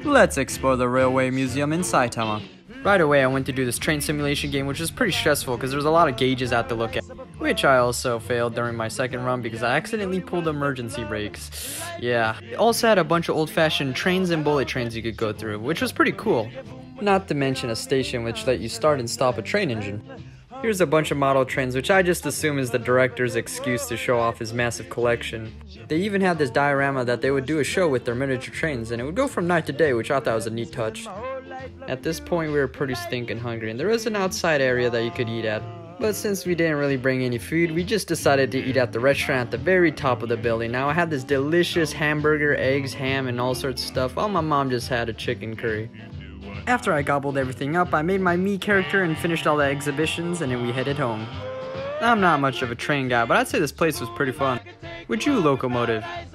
Let's explore the Railway Museum in Saitama. Right away, I went to do this train simulation game, which was pretty stressful because there was a lot of gauges I had to look at, which I also failed during my second run because I accidentally pulled emergency brakes. Yeah. It also had a bunch of old-fashioned trains and bullet trains you could go through, which was pretty cool. Not to mention a station which let you start and stop a train engine. Here's a bunch of model trains, which I just assume is the director's excuse to show off his massive collection. They even had this diorama that they would do a show with their miniature trains, and it would go from night to day, which I thought was a neat touch. At this point, we were pretty stinking hungry, and there was an outside area that you could eat at. But since we didn't really bring any food, we just decided to eat at the restaurant at the very top of the building. Now, I had this delicious hamburger, eggs, ham, and all sorts of stuff, while my mom just had a chicken curry. After I gobbled everything up, I made my me character and finished all the exhibitions, and then we headed home. I'm not much of a train guy, but I'd say this place was pretty fun. Would you, Locomotive?